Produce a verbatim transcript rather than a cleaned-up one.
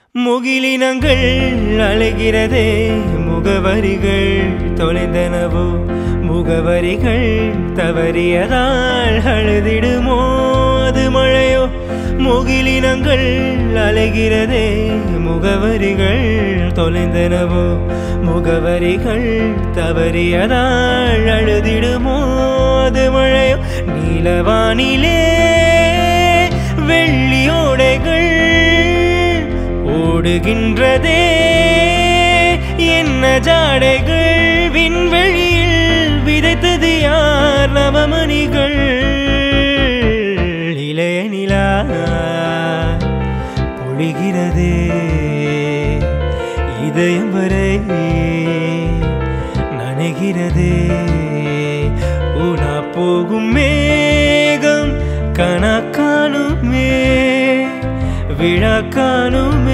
முகிலினங்கள் அலைகிறதே முகவரிகள் தொலைந்தனவோ முகவரிகள் தவறியதால் அழுதிடுமோ அது மழையோ முகிலினங்கள் அலைகிறதே முகவரிகள் தொலைந்தனவோ முகவரிகள் தவறியதால் அழுதிடுமோ அது மழையோ நீலவானிலே வெள்ளியோடைகள் ஓடுகின்றதே என்ன ஜாடைகள் விண்வெளியில் விதைத்தது யார் நவமணிகள் இளைய நிலா பொழிகிறதே இதயம் வரை நனைகிறதே உனா போகும் மேகம் கணக்கானுமே விழா காணுமே